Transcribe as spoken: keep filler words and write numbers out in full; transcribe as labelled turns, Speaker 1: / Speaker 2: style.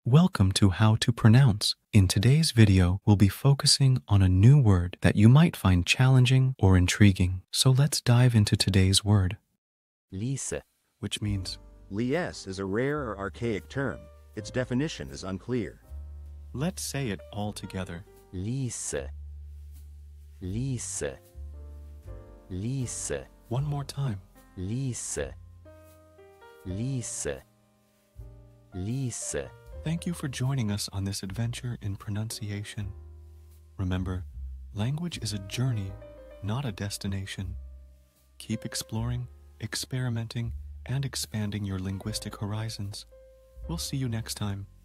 Speaker 1: Welcome to How to Pronounce. In today's video, we'll be focusing on a new word that you might find challenging or intriguing. So let's dive into today's word.
Speaker 2: Ließe,
Speaker 1: Which means,
Speaker 3: Ließe is a rare or archaic term. Its definition is unclear.
Speaker 1: let's say it all together.
Speaker 2: Ließe, Ließe, Ließe,
Speaker 1: One more time.
Speaker 2: Ließe, Ließe, Ließe.
Speaker 1: Thank you for joining us on this adventure in pronunciation. Remember, language is a journey, not a destination. Keep exploring, experimenting, and expanding your linguistic horizons. We'll see you next time.